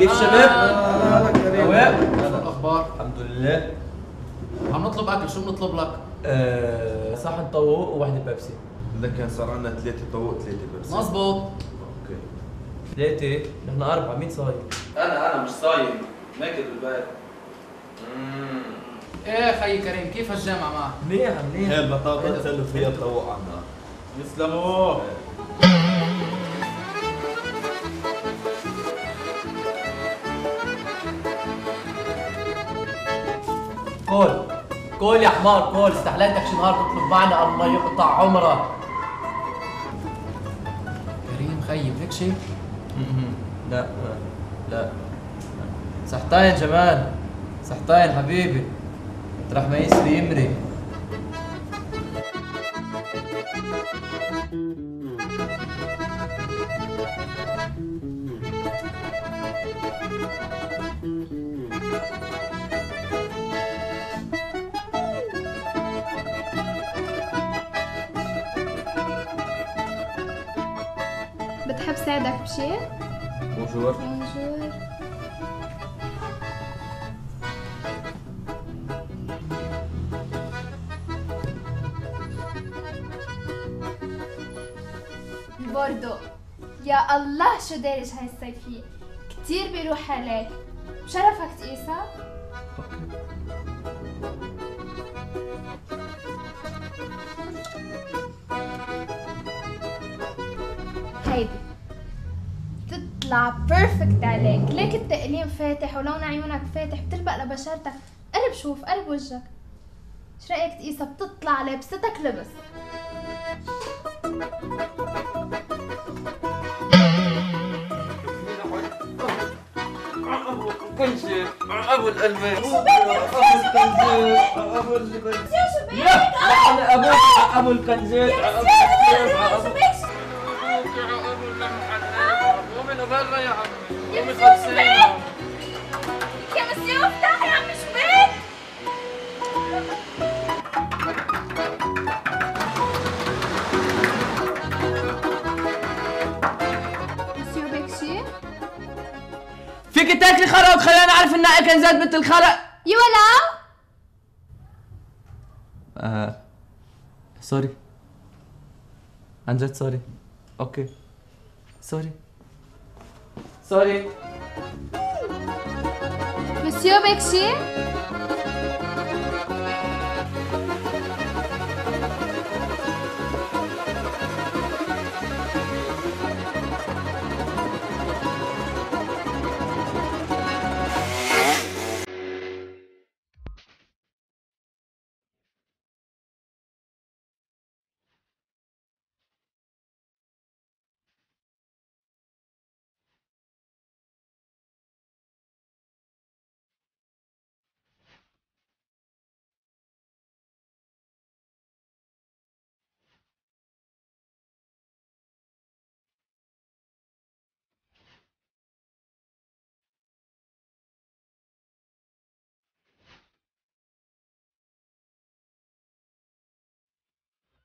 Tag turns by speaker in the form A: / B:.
A: كيف شباب؟
B: هلا الاخبار؟
A: الحمد لله.
B: عم نطلب اكل، شو بنطلب لك؟
A: صحن طاووق وواحدة بيبسي.
C: لكن صار عندنا 3 طاووق 3 بيبسي.
B: مزبوط.
C: اوكي
A: 3 نحن 4 مين صايم؟
D: انا مش صايم، ماكل بالبيت.
B: ايه خيي كريم، كيف الجامعة معك؟
A: منيح منيح.
C: هي البطاطا تسلوا فيها طاووق عنا.
D: يسلموا.
A: كول كول يا حمار كول، استحليتك شي نهار تطلب معنا الله يقطع عمرك.
B: كريم خيي بدك شيء؟
A: لا لا صحتين جمال، صحتين حبيبي، مطرح ما يسري يمري.
E: بتحب ساعدك بشي؟
A: بونجور.
E: بونجور. البوردو، يا الله شو دارج هاي الصيفية، كتير بيروح عليك، بشرفك تقيسها؟ هيدي بتطلع بيرفكت عليك، ليك التقليم فاتح ولون عيونك فاتح، بتلبق لبشرتك، قرب شوف قرب وجهك، ايش رأيك تقيسها؟ بتطلع لابستك لبس.
D: كل شيء ابو الالماس.
C: ابو الجبل.
A: لا انا ابوك ابو الكنزات.
D: ومن برا يا عمي.
E: يا مسيو شبيك، يا مسيو افتح يا عم شبيك. مسيو بك شي؟
A: فيك تاكلي خرا وخلينا نعرف انها كنزات بنت الخرا.
E: يا ولا
A: سوري عن جد سوري. اوكي سوري
E: مسيو بك شي؟